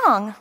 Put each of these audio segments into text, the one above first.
song.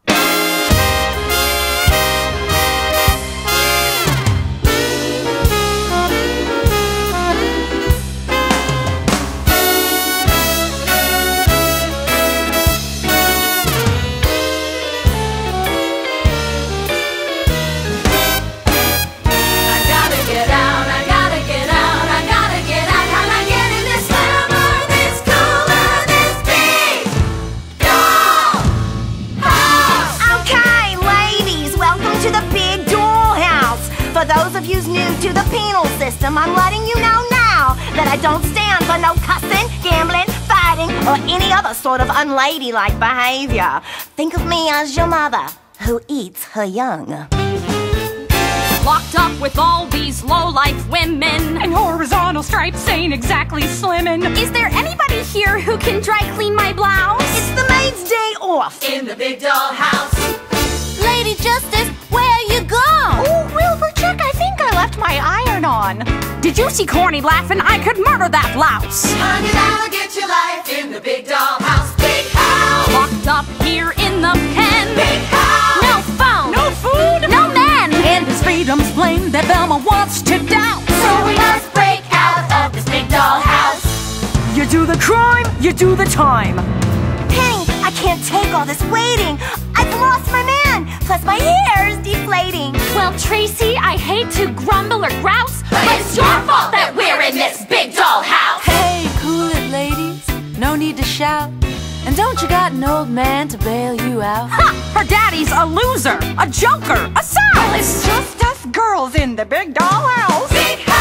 For those of you new to the penal system, I'm letting you know now that I don't stand for no cussing, gambling, fighting, or any other sort of unladylike behavior. Think of me as your mother, who eats her young. Locked up with all these low-life women, and horizontal stripes ain't exactly slimming. Is there anybody here who can dry clean my blouse? It's the maid's day off in the big doll house. Lady Justice, where you go? Oh, Wilbur, check, I think I left my iron on. Did you see Corny laughing? I could murder that blouse. $100 get your life in the big doll house. Big house. Locked up here in the pen. Big house. No phone. No food. No men. And his freedom's flame that Velma wants to douse. So we must break out of this big doll house. You do the crime, you do the time. Penny, I can't take all this waiting. I've lost my man, plus my hair is deflating. Well, Tracy, I hate to grumble or grouse, but it's your fault that we're in this big doll house. Hey, cool it, ladies. No need to shout. And don't you got an old man to bail you out? Ha! Her daddy's a loser, a joker, a souse. It's just us girls in the big doll house. Big house.